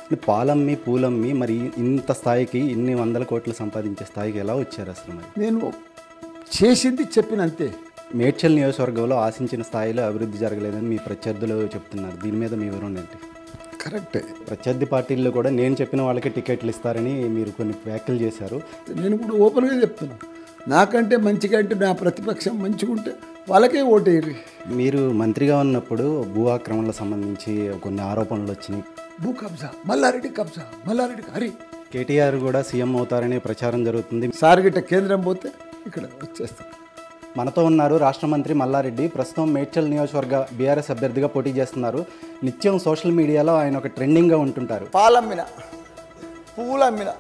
పాలమ్మి, పూలమ్మి మరి ఇంత స్థాయికి ఇన్ని వందల కోట్లు సంపాదించే స్థాయికి ఎలా వచ్చారు అసలు మరి? నేను చేసింది చెప్పినంతే. మేడ్చల్ నియోజకవర్గంలో ఆశించిన స్థాయిలో అభివృద్ధి జరగలేదని మీ ప్రత్యర్థులు చెప్తున్నారు. దీని మీద మీ వివరణ ఏంటి? కరెక్టే. ప్రత్యర్థి పార్టీల్లో కూడా నేను చెప్పిన వాళ్ళకే టికెట్లు ఇస్తారని మీరు కొన్ని వ్యాఖ్యలు చేశారు. నేను కూడా ఓపెన్గా చెప్తున్నా, నాకంటే మంచిగా అంటే నా ప్రతిపక్షం మంచిగా ఉంటే వాళ్ళకే ఓటేయరు. మీరు మంత్రిగా ఉన్నప్పుడు భూ ఆక్రమణలకు సంబంధించి కొన్ని ఆరోపణలు వచ్చినాయి. భూ కబ్జా, మల్లారెడ్డి కబ్జా, మల్లారెడ్డి హరి. కేటీఆర్ కూడా సీఎం అవుతారనే ప్రచారం జరుగుతుంది. సార్ గిట్ట కేంద్రం పోతే ఇక్కడ వచ్చేస్తాం. మనతో ఉన్నారు రాష్ట్ర మంత్రి మల్లారెడ్డి. ప్రస్తుతం మేడ్చల్ నియోజకవర్గ బీఆర్ఎస్ అభ్యర్థిగా పోటీ చేస్తున్నారు. నిత్యం సోషల్ మీడియాలో ఆయన ఒక ట్రెండింగ్గా ఉంటుంటారు. పాలమ్మిన, పువ్వులమ్మిన,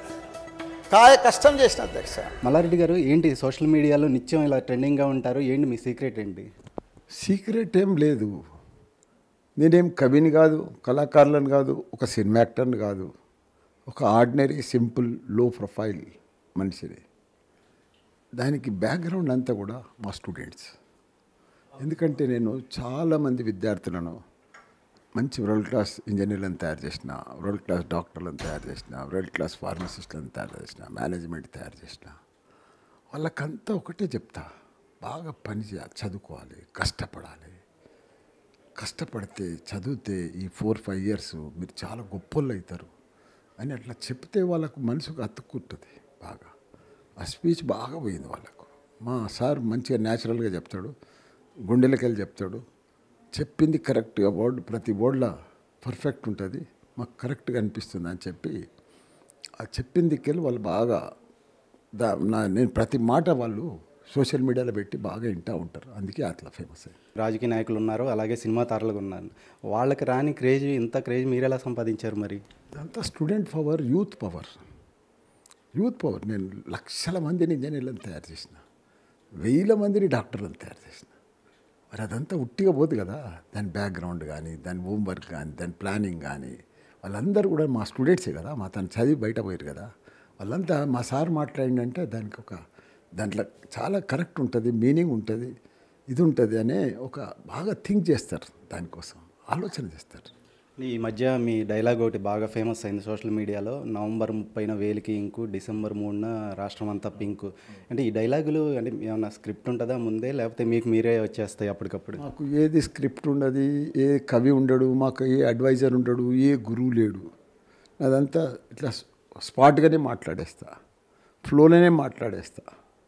కాయ కష్టం చేసిన అధ్యక్ష. మల్లారెడ్డి గారు ఏంటి సోషల్ మీడియాలో నిత్యం ఇలా ట్రెండింగ్గా ఉంటారు? ఏంటి మీ సీక్రెట్ ఏంటి? సీక్రెట్ ఏం లేదు. నేనేం కవిని కాదు, కళాకారులను కాదు, ఒక సినిమా యాక్టర్ని కాదు, ఒక ఆర్డినరీ సింపుల్ లో ప్రొఫైల్ మనిషిని. దానికి బ్యాక్గ్రౌండ్ అంతా కూడా మా స్టూడెంట్స్. ఎందుకంటే నేను చాలామంది విద్యార్థులను మంచి వరల్డ్ క్లాస్ ఇంజనీర్లను తయారు చేసిన, వరల్డ్ క్లాస్ డాక్టర్లను తయారు చేసిన, వరల్డ్ క్లాస్ ఫార్మసిస్టులను తయారు చేసిన, మేనేజ్మెంట్ తయారు చేసిన వాళ్ళకంతా ఒకటే చెప్తా, బాగా పని చేయాలి, చదువుకోవాలి, కష్టపడాలి. కష్టపడితే చదివితే ఈ 4-5 ఇయర్స్ మీరు చాలా గొప్పోళ్ళు అవుతారు అని అట్లా చెప్తే వాళ్ళకు మనసుకు అతుక్కుంటుంది బాగా. ఆ స్పీచ్ బాగా పోయింది వాళ్ళకు. మా సార్ మంచిగా న్యాచురల్గా చెప్తాడు, గుండెలకి వెళ్ళి చెప్తాడు. చెప్పింది కరెక్ట్గా ప్రతి వర్డ్లో పర్ఫెక్ట్ ఉంటుంది, మాకు కరెక్ట్గా అనిపిస్తుంది అని చెప్పి ఆ చెప్పిందికెళ్ళి వాళ్ళు బాగా నేను ప్రతి మాట వాళ్ళు సోషల్ మీడియాలో పెట్టి బాగా వింటూ ఉంటారు. అందుకే అట్లా ఫేమస్ అయ్యి. రాజకీయ నాయకులు ఉన్నారు, అలాగే సినిమా తారలు ఉన్నారు. వాళ్ళకి రాని క్రేజ్, ఇంత క్రేజ్ మీరు ఎలా సంపాదించారు మరి? ఇదంతా student power, youth power. Youth power. నేను లక్షల మందిని ఇంజనీర్లను తయారు చేసిన, 1000 మందిని డాక్టర్లను తయారు చేసిన. మరి అదంతా ఉట్టిగా పోదు కదా. దాని బ్యాక్గ్రౌండ్ కానీ, దాని హోంవర్క్ కానీ, దాని ప్లానింగ్ కానీ వాళ్ళందరూ కూడా మా స్టూడెంట్సే కదా. మా తను చదివి బయట పోయారు కదా. వాళ్ళంతా మా సార్ మాట్లాడిందంటే దానికి ఒక దాంట్లో చాలా కరెక్ట్ ఉంటుంది, మీనింగ్ ఉంటుంది, ఇది ఉంటుంది అనే ఒక బాగా థింక్ చేస్తారు, దానికోసం ఆలోచన చేస్తారు. ఈ మధ్య మీ డైలాగ్ ఒకటి బాగా ఫేమస్ అయింది సోషల్ మీడియాలో. నవంబర్ 30న వేలికి ఇంకు, డిసెంబర్ 3న రాష్ట్రం అంతా పింకు. అంటే ఈ డైలాగులు అంటే ఏమన్నా స్క్రిప్ట్ ఉంటుందా ముందే, లేకపోతే మీకు మీరే వచ్చేస్తాయి అప్పటికప్పుడు? మాకు ఏది స్క్రిప్ట్ ఉండదు, ఏ కవి ఉండడు, మాకు ఏ అడ్వైజర్ ఉండడు, ఏ గురువు లేడు. అదంతా ఇట్లా స్పాట్గానే మాట్లాడేస్తా, ఫ్లోలోనే మాట్లాడేస్తా.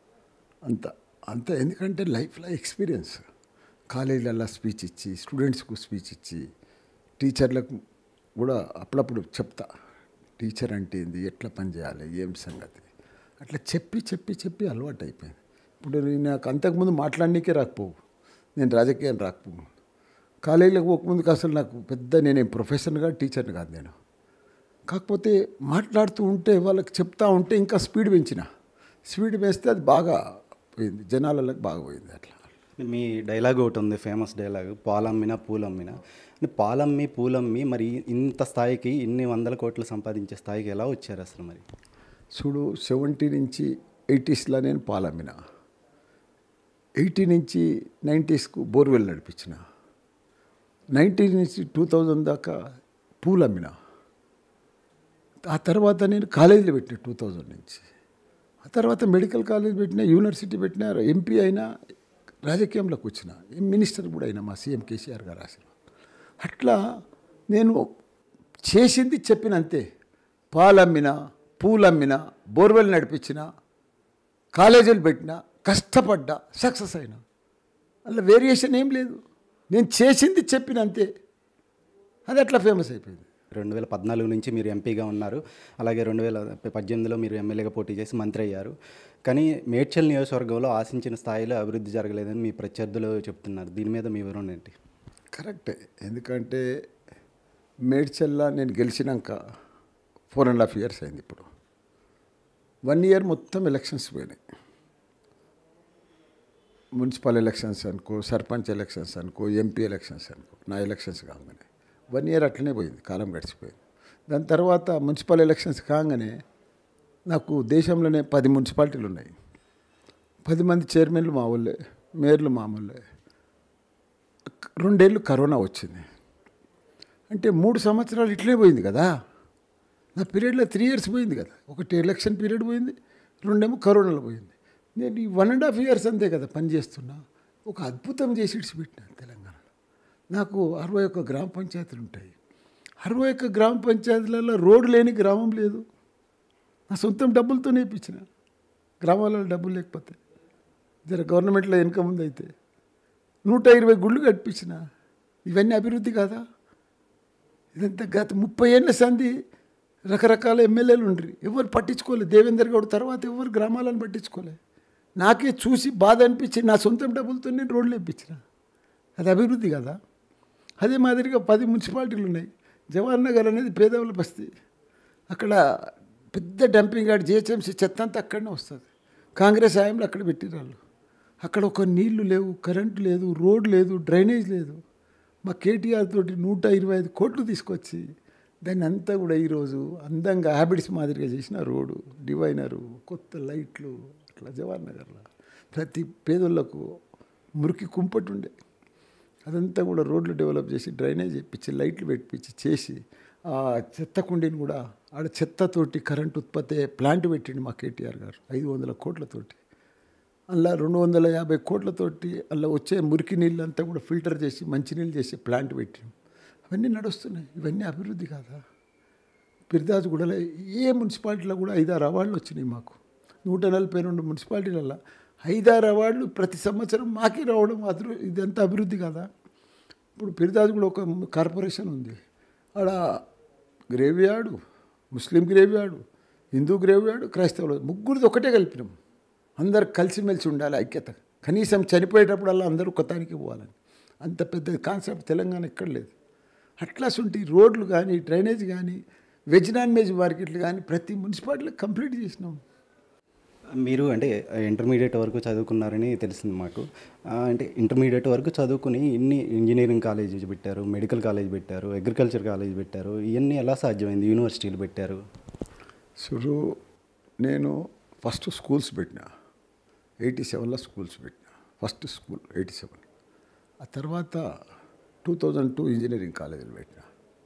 అంత ఎందుకంటే లైఫ్లో ఎక్స్పీరియన్స్. కాలేజీలలో స్పీచ్ ఇచ్చి, స్టూడెంట్స్కు స్పీచ్ ఇచ్చి, టీచర్లకు కూడా అప్పుడప్పుడు చెప్తా, టీచర్ అంటే ఏంది, ఎట్లా పని చేయాలి, ఏం సంగతి, అట్లా చెప్పి చెప్పి చెప్పి అలవాటు అయిపోయింది. ఇప్పుడు నాకు అంతకుముందు మాట్లాడనీకే రాకపోవు, నేను రాజకీయం రాకపోవు. కాలేజీలకు పోకముందుకు అసలు నాకు నేనేం ప్రొఫెషన్గా టీచర్ని కాదు నేను. కాకపోతే మాట్లాడుతూ ఉంటే వాళ్ళకి చెప్తా ఉంటే ఇంకా స్పీడ్ పెంచితే అది బాగా పోయింది, జనాలకు బాగా పోయింది. అట్లా మీ డైలాగ్ ఒకటి ఉంది, ఫేమస్ డైలాగ్, పాలమ్మిన పూలమ్మిన. అంటే పాలమ్మి, పూలమ్మి మరి ఇంత స్థాయికి, ఇన్ని వందల కోట్లు సంపాదించే స్థాయికి ఎలా వచ్చారు అసలు మరి? చూడు, 70 నుంచి 80స్లో నేను పాలమ్మిన, 80 నుంచి 90స్కు బోర్వెల్ నడిపించిన, 90 నుంచి 2000 దాకా పూలమ్మిన. ఆ తర్వాత నేను కాలేజీలో పెట్టిన 2000 నుంచి. ఆ తర్వాత మెడికల్ కాలేజ్ పెట్టిన, యూనివర్సిటీ పెట్టిన, ఎంపీ అయినా, రాజకీయంలోకి వచ్చిన, మినిస్టర్ కూడా అయినా మా సీఎం కేసీఆర్ గారు ఆశీర్వాదం. అట్లా నేను చేసింది చెప్పినంతే. పాలమ్మిన, పూలమ్మిన, బోర్వెల్ నడిపించిన, కాలేజీలు పెట్టిన, కష్టపడ్డా, సక్సెస్ అయినా. అలా వేరియేషన్ ఏం లేదు. నేను చేసింది చెప్పినంతే. అది అట్లా ఫేమస్ అయిపోయింది. 2014 నుంచి మీరు ఎంపీగా ఉన్నారు, అలాగే 2018లో మీరు ఎమ్మెల్యేగా పోటీ చేసి మంత్రి అయ్యారు. కానీ మేడ్చల్ నియోజకవర్గంలో ఆశించిన స్థాయిలో అభివృద్ధి జరగలేదని మీ ప్రత్యర్థులు చెప్తున్నారు. దీని మీద మీ వివరణ ఏంటి? కరెక్టే. ఎందుకంటే మేడ్చల్లో నేను గెలిచినాక 4.5 ఇయర్స్ అయింది. ఇప్పుడు 1 ఇయర్ మొత్తం ఎలక్షన్స్ పోయినాయి. మున్సిపల్ ఎలక్షన్స్ అనుకో, సర్పంచ్ ఎలక్షన్స్ అనుకో, ఎంపీ ఎలక్షన్స్ అనుకో, నా ఎలక్షన్స్ కాగానే 1 ఇయర్ అట్లనే పోయింది, కాలం గడిచిపోయింది. దాని తర్వాత మున్సిపల్ ఎలక్షన్స్ కాగానే నాకు దేశంలోనే 10 మున్సిపాలిటీలు ఉన్నాయి. 10 మంది చైర్మన్లు మా వాళ్ళే, మేయర్లు మామూలే. 2 ఏళ్ళు కరోనా వచ్చింది. అంటే 3 సంవత్సరాలు ఇట్లే పోయింది కదా. నా పీరియడ్లో 3 years పోయింది కదా. ఒకటి ఎలక్షన్ పీరియడ్ పోయింది, రెండేమో కరోనాలో పోయింది. నేను ఈ 1.5 years అంతే కదా పనిచేస్తున్నా. ఒక అద్భుతం చేసి ఇడిచిపెట్టినాను తెలంగాణలో. నాకు 61 గ్రామ పంచాయతీలు ఉంటాయి. 61 గ్రామ పంచాయతీలలో రోడ్డు లేని గ్రామం లేదు. నా సొంతం డబ్బులతోనే ఇప్పించిన. గ్రామాలలో డబ్బులు లేకపోతే జర గవర్నమెంట్లో వెనుక ముందు అయితే 120 గుళ్ళు కట్టించిన. ఇవన్నీ అభివృద్ధి కాదా? ఇదంతా గత 30 ఏళ్ళ సంధి రకరకాల ఎమ్మెల్యేలు ఉండ్రి, ఎవరు పట్టించుకోలేదు. దేవేందర్ గౌడ్ తర్వాత ఎవరు గ్రామాలను పట్టించుకోలే. నాకే చూసి బాధ అనిపించి నా సొంతం డబ్బులతో నేను రోడ్లు ఇప్పించిన. అది అభివృద్ధి కదా? అదే మాదిరిగా 10 మున్సిపాలిటీలు ఉన్నాయి. జవహర్ నగర్ అనేది పేదవాళ్ళ బస్తీ. అక్కడ పెద్ద డంపింగ్ యార్డ్, జిహెచ్ఎంసీ చెత్త అంతా అక్కడనే వస్తుంది. కాంగ్రెస్ హయాంలో అక్కడ పెట్టిరాళ్ళు. అక్కడ ఒక నీళ్లు లేవు, కరెంటు లేదు, రోడ్ లేదు, డ్రైనేజ్ లేదు. మా కేటీఆర్ తోటి 125 కోట్లు తీసుకొచ్చి దాన్ని అంతా కూడా ఈరోజు అందంగా హ్యాబిట్స్ మాదిరిగా చేసిన రోడ్డు, డివైనరు, కొత్త లైట్లు, అట్లా జవహర్ నగర్లో ప్రతి పేదోళ్ళకు మురికి కుంపటి ఉండే అదంతా కూడా రోడ్లు డెవలప్ చేసి డ్రైనేజ్ ఇప్పించి లైట్లు పెట్టించి చేసి ఆ చెత్త కుండీని కూడా ఆడ చెత్తతోటి కరెంట్ ఉత్పత్తి ప్లాంట్ పెట్టిండు మా కేటీఆర్ గారు 500 కోట్లతోటి. అలా 250 కోట్లతోటి అలా వచ్చే మురికి నీళ్ళు అంతా కూడా ఫిల్టర్ చేసి మంచినీళ్ళు చేసి ప్లాంట్ పెట్టిండు. అవన్నీ నడుస్తున్నాయి. ఇవన్నీ అభివృద్ధి కాదా? పిర్దాజ్గూడలో ఏ మున్సిపాలిటీలో కూడా 5-6 అవార్డులు వచ్చినాయి మాకు. 142 మున్సిపాలిటీలలో 5-6 అవార్డులు ప్రతి సంవత్సరం మాకే రావడం ఇదంతా అభివృద్ధి కాదా? ఇప్పుడు పిర్దాజ్గూడ ఒక కార్పొరేషన్ ఉంది. ఆడ గ్రేవ్యార్డు, ముస్లిం గ్రేవ్యార్డు, హిందూ గ్రేవ్యార్డు, క్రైస్తవులు ముగ్గురిది ఒకటే కలిపినాం. అందరు కలిసిమెలిసి ఉండాలి, ఐక్యత. కనీసం చనిపోయేటప్పుడల్లా అందరూ కొత్తానికి పోవాలని. అంత పెద్ద కాన్సెప్ట్ తెలంగాణ ఎక్కడ లేదు. అట్లాంటి రోడ్లు కానీ, డ్రైనేజ్ కానీ, వెజ్ నాన్ వెజ్ మార్కెట్లు కానీ ప్రతి మున్సిపాలిటీలో కంప్లీట్ చేసినాం. మీరు అంటే ఇంటర్మీడియట్ వరకు చదువుకున్నారని తెలిసింది మాకు. అంటే ఇంటర్మీడియట్ వరకు చదువుకుని ఇన్ని ఇంజనీరింగ్ కాలేజ్ పెట్టారు, మెడికల్ కాలేజ్ పెట్టారు, అగ్రికల్చర్ కాలేజ్ పెట్టారు. ఇవన్నీ ఎలా సాధ్యమైంది? యూనివర్సిటీలు పెట్టారు. సో నేను ఫస్ట్ స్కూల్స్ పెట్టినా, 87లో స్కూల్స్ పెట్టినా. First school 87. ఆ తర్వాత 2002 ఇంజనీరింగ్ కాలేజీలు పెట్టినా.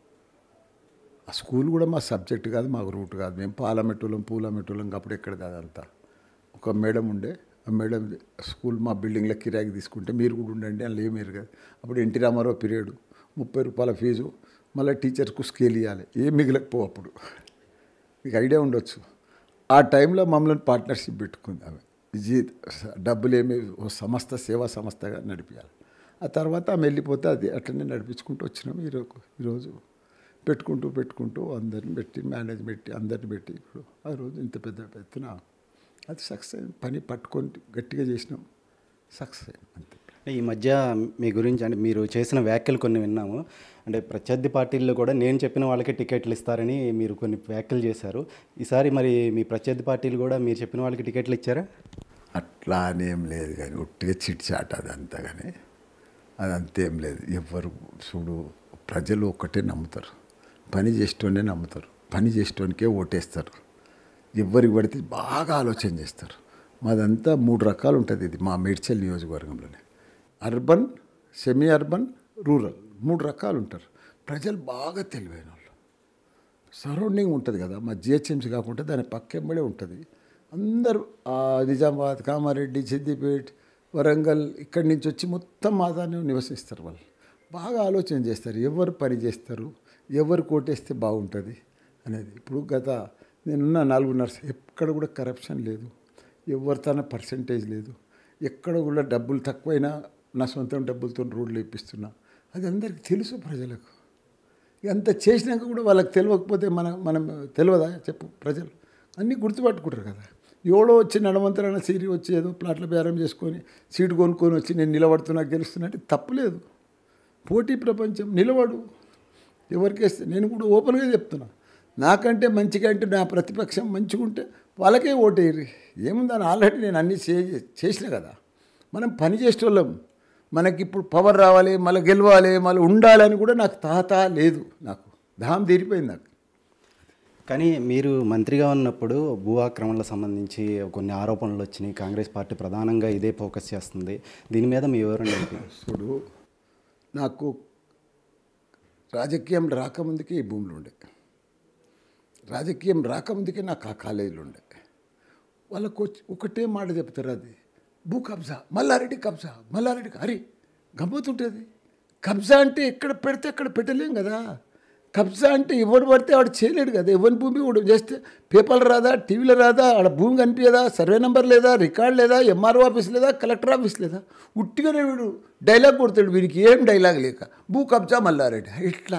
ఆ స్కూల్ కూడా మా సబ్జెక్ట్ కాదు, మాకు రూట్ కాదు. మేము పూలమెట్టులం అప్పుడు ఎక్కడ అదంతా. ఒక మేడం ఉండే, ఆ మేడం స్కూల్ మా బిల్డింగ్లో కిరాయికి తీసుకుంటే మీరు కూడా ఉండండి అని లేమేరు కదా. అప్పుడు ఎన్టీ రామారావు పీరియడ్, 30 రూపాయల ఫీజు, మళ్ళీ టీచర్స్కు స్కేల్ ఇవ్వాలి, ఏం మిగిలకపో. అప్పుడు మీకు ఐడియా ఉండొచ్చు. ఆ టైంలో మమ్మల్ని పార్ట్నర్షిప్ పెట్టుకుంది ఆమె. డబ్బులు ఏమి సంస్థ, సేవా సంస్థగా నడిపించాలి. ఆ తర్వాత ఆమె వెళ్ళిపోతే అది అట్లనే నడిపించుకుంటూ వచ్చినాము. ఈరోజు పెట్టుకుంటూ అందరిని పెట్టి మేనేజ్ పెట్టి అందరిని పెట్టి ఇప్పుడు ఆ రోజు ఇంత పెద్ద ఎత్తున అది సక్సెస్ అయింది. పని పట్టుకొని గట్టిగా చేసినాం, సక్సెస్ అయింది అంతే. ఈ మధ్య మీ గురించి అంటే మీరు చేసిన వ్యాఖ్యలు కొన్ని విన్నాము. అంటే ప్రత్యర్థి పార్టీల్లో కూడా నేను చెప్పిన వాళ్ళకే టికెట్లు ఇస్తారని మీరు కొన్ని వ్యాఖ్యలు చేశారు. ఈసారి మరి మీ ప్రత్యర్థి పార్టీలు కూడా మీరు చెప్పిన వాళ్ళకి టికెట్లు ఇచ్చారా? అట్లా అనేం లేదు కానీ ఒట్టిగా చిట్చాట అదంతా. కానీ అదంతేం లేదు. ఎవరు చూడు, ప్రజలు ఒక్కటే నమ్ముతారు, పని చేసేటోనే నమ్ముతారు, పని చేసేటోనికే ఓటేస్తారు. ఎవరికి పడితే బాగా ఆలోచన చేస్తారు. మాదంతా 3 రకాలు ఉంటుంది. ఇది మా మేడ్చల్ నియోజకవర్గంలోనే అర్బన్, సెమీ అర్బన్, రూరల్ 3 రకాలు ఉంటారు. ప్రజలు బాగా తెలివైన వాళ్ళు. సరౌండింగ్ ఉంటుంది కదా, మా జిహెచ్ఎంసీ కాకుండా దాని పక్కెంబడే ఉంటుంది. అందరూ నిజామాబాద్, కామారెడ్డి, సిద్దిపేట్, వరంగల్ ఇక్కడి నుంచి వచ్చి మొత్తం మా దాన్ని నివసిస్తారు. వాళ్ళు బాగా ఆలోచన చేస్తారు, ఎవరు పని చేస్తారు, ఎవరు కోటేస్తే బాగుంటుంది అనేది. ఇప్పుడు గత నేనున్న 4.5 ఎక్కడ కూడా కరప్షన్ లేదు, ఎవరి తన పర్సంటేజ్ లేదు, ఎక్కడ కూడా డబ్బులు తక్కువైనా నా సొంతం డబ్బులతో రోడ్లు వేపిస్తున్నా. అది అందరికీ తెలుసు ప్రజలకు. అంత చేసినాక కూడా వాళ్ళకి తెలియకపోతే మనం తెలియదా చెప్పు? ప్రజలు అన్నీ గుర్తుపట్టుకుంటారు కదా. ఎవడో వచ్చి నడవంతరైన సీరి వచ్చి ఏదో ప్లాట్ల బేరం చేసుకొని సీటు కొనుక్కొని వచ్చి నేను నిలబడుతున్నా గెలుస్తున్నా అంటే తప్పులేదు. పోటీ ప్రపంచం, నిలబడు, ఎవరికేస్తే. నేను కూడా ఓపెన్గా చెప్తున్నా, నాకంటే మంచిగా అంటే నా ప్రతిపక్షం మంచిగా ఉంటే వాళ్ళకే ఓటేయరు. ఏముందని ఆల్రెడీ నేను అన్నీ చేసిన కదా. మనం పని చేసేటోళ్ళం. మనకి ఇప్పుడు పవర్ రావాలి, మళ్ళీ గెలవాలి, మళ్ళీ ఉండాలని కూడా నాకు తాత లేదు. నాకు దాహం తీరిపోయింది నాకు. కానీ మీరు మంత్రిగా ఉన్నప్పుడు భూ ఆక్రమణలకు సంబంధించి కొన్ని ఆరోపణలు వచ్చినాయి. కాంగ్రెస్ పార్టీ ప్రధానంగా ఇదే ఫోకస్ చేస్తుంది. దీని మీద మీ వివరణ ఏంటి? చూడు, నాకు రాజకీయం రాకముందుకే ఈ భూములు ఉండే. రాజకీయం రాకముందుకే నాకు ఆ కాలేజీలో ఉండే వాళ్ళకు ఒకటే మాట చెప్తారు, అది భూ కబ్జా, మల్లారెడ్డి కబ్జా, మల్లారెడ్డి అరే గమ్మతుంటుంది. కబ్జా అంటే ఎక్కడ పెడితే అక్కడ పెట్టలేం కదా. కబ్జా అంటే ఎవడు పడితే వాడు చేయలేడు కదా. ఎవరి భూమి వాడు చేస్తే పేపర్లు రాదా, టీవీలో రాదా, ఆడ భూమి కనిపించదా, సర్వే నెంబర్ లేదా, రికార్డ్ లేదా, ఎంఆర్ఓ ఆఫీస్ లేదా, కలెక్టర్ ఆఫీస్ లేదా. ఉట్టిగానే వీడు డైలాగ్ కొడతాడు, వీడికి ఏం డైలాగ్ లేక భూ కబ్జా మల్లారెడ్డి. ఇట్లా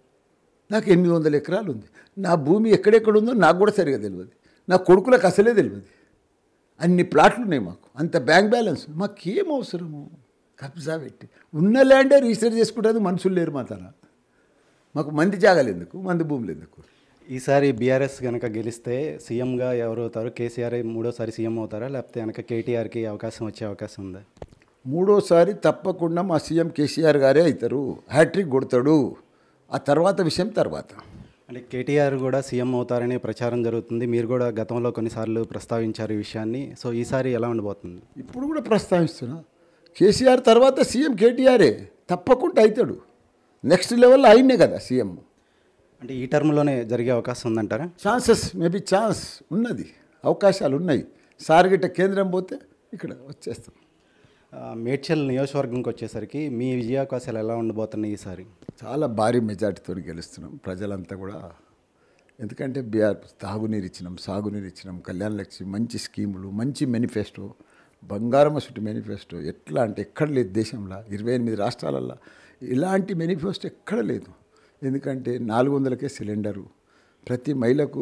నాకు 800 ఎకరాలు ఉంది. నా భూమి ఎక్కడెక్కడ ఉందో నాకు కూడా సరిగా తెలియదు. నా కొడుకులకు అసలే తెలియదు. అన్ని ప్లాట్లు ఉన్నాయి మాకు, అంత బ్యాంక్ బ్యాలెన్స్. మాకేం అవసరము కబ్జా పెట్టి? ఉన్న ల్యాండే రిజిస్టర్ చేసుకుంటుంది, మనుషులు లేరు మా తన. మాకు మంది జాగాలు ఎందుకు, మంది భూములు ఎందుకు? ఈసారి బీఆర్ఎస్ కనుక గెలిస్తే సీఎంగా ఎవరు అవుతారు? కేసీఆర్ మూడోసారి సీఎం అవుతారా, లేకపోతే కనుక కేటీఆర్కి అవకాశం వచ్చే అవకాశం ఉందా? మూడోసారి తప్పకుండా మా సీఎం కేసీఆర్ గారే అవుతారు, హ్యాట్రిక్ కొడతాడు. ఆ తర్వాత విషయం తర్వాత. అంటే కేటీఆర్ కూడా సీఎం అవుతారనే ప్రచారం జరుగుతుంది. మీరు కూడా గతంలో కొన్నిసార్లు ప్రస్తావించారు ఈ విషయాన్ని. సో ఈసారి ఎలా ఉండబోతుంది? ఇప్పుడు కూడా ప్రస్తావిస్తున్నా, కేసీఆర్ తర్వాత సీఎం కేటీఆరే తప్పకుండా అవుతాడు. నెక్స్ట్ లెవెల్లో ఆయన్నే కదా సీఎం. అంటే ఈ టర్మ్లోనే జరిగే అవకాశం ఉందంటారా? ఛాన్సెస్ మేబీ ఛాన్స్ ఉన్నది, అవకాశాలు ఉన్నాయి. సార్ గిట్ట కేంద్రం పోతే ఇక్కడ వచ్చేస్తాం. మేడ్చల్ నియోజకవర్గంకి వచ్చేసరికి మీ విజయావకాశాలు ఎలా ఉండబోతున్నాయి ఈసారి? చాలా భారీ మెజార్టీతో గెలుస్తున్నాం. ప్రజలంతా కూడా, ఎందుకంటే బీఆర్ తాగునీరు ఇచ్చినాం, సాగునీరు ఇచ్చినాం, కళ్యాణ లక్ష్మి, మంచి స్కీములు, మంచి మేనిఫెస్టో, బంగారం అసలు మేనిఫెస్టో. ఎట్లా అంటే ఎక్కడ లేదు దేశంలో, 28 రాష్ట్రాలల్లో ఇలాంటి మేనిఫెస్టో ఎక్కడ లేదు. ఎందుకంటే 400కే సిలిండరు, ప్రతి మహిళకు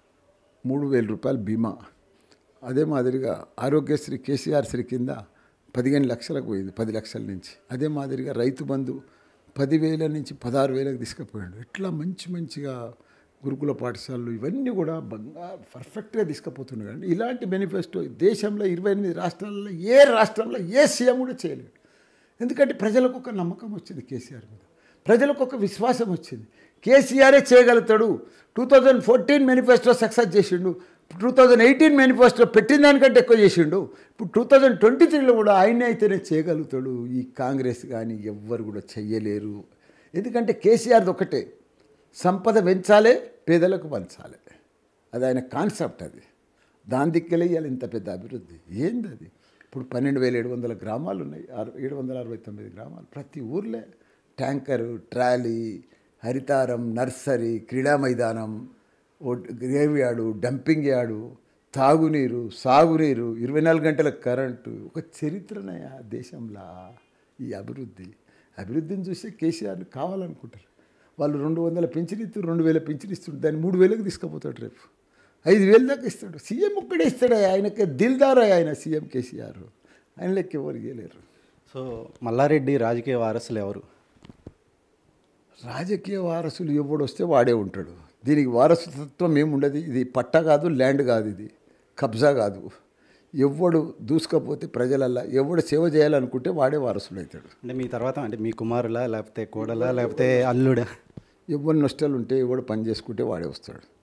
3000 రూపాయలు బీమా, అదే మాదిరిగా ఆరోగ్యశ్రీ కేసీఆర్ శ్రీ కింద 15 లక్షలకు పోయింది, 10 లక్షల నుంచి. అదే మాదిరిగా రైతు బంధు 10,000 నుంచి 16,000కి తీసుకుపోయాడు. ఇట్లా మంచిగా గురుకుల పాఠశాలలు ఇవన్నీ కూడా పర్ఫెక్ట్గా తీసుకుపోతున్నాడు. కానీ ఇలాంటి మేనిఫెస్టో దేశంలో 28 రాష్ట్రాలలో ఏ రాష్ట్రంలో ఏ సీఎం కూడా చేయలేడు. ఎందుకంటే ప్రజలకు ఒక నమ్మకం వచ్చింది కేసీఆర్ మీద, ప్రజలకు ఒక విశ్వాసం వచ్చింది. కేసీఆరే చేయగలుగుతాడు. 2014 మేనిఫెస్టో సక్సెస్ చేసిండు, 2018 మేనిఫెస్టో పెట్టిన దానికంటే ఎక్కువ చేసిండు. ఇప్పుడు 2023లో కూడా ఆయనే అయితేనే చేయగలుగుతాడు. ఈ కాంగ్రెస్ కానీ ఎవ్వరు కూడా చెయ్యలేరు. ఎందుకంటే కేసీఆర్ది ఒకటే, సంపద పెంచాలి, పేదలకు పంచాలి. అది ఆయన కాన్సెప్ట్. అది దాని దిక్కెళ్ళి ఇవాళ ఇంత పెద్ద అభివృద్ధి ఏంది అది. ఇప్పుడు 12,700 గ్రామాలు ఉన్నాయి, 769 గ్రామాలు. ప్రతి ఊర్లే ట్యాంకరు, ట్రాలీ, హరితారం, నర్సరీ, క్రీడా మైదానం, గ్రేవ్ యార్డు, డంపింగ్ యార్డు, తాగునీరు, సాగునీరు, 24 గంటల కరెంటు. ఒక చరిత్రనయా దేశంలో ఈ అభివృద్ధిని చూస్తే కేసీఆర్ని కావాలనుకుంటారు. వాళ్ళు 200 పింఛన్ ఇస్తారు, 2000 పింఛన్ ఇస్తుంటారు, దాన్ని 3000కి తీసుకుపోతాడు, రేపు 5000 దాకా ఇస్తాడు. సీఎం ఒక్కడే ఇస్తాడు. ఆయనకే దిల్దార్ ఆయన సీఎం కేసీఆర్. ఆయన లెక్క ఎవరు చేయలేరు. సో మల్లారెడ్డి రాజకీయ వారసులు ఎవరు? రాజకీయ వారసులు ఎవడు వస్తే వాడే ఉంటాడు. దీనికి వారసత్వం ఏముండదు. ఇది పట్టా కాదు, ల్యాండ్ కాదు, ఇది కబ్జా కాదు. ఎవడు దూసుకపోతే ప్రజలల్లా ఎవడు సేవ చేయాలనుకుంటే వాడే వారసుడు అవుతాడు. అంటే మీ తర్వాత అంటే మీ కుమారులా, లేకపోతే కోడలా, లేకపోతే అల్లుడా? ఎవరి నష్టాలు ఉంటే ఎవడు పని చేసుకుంటే వాడే వస్తాడు.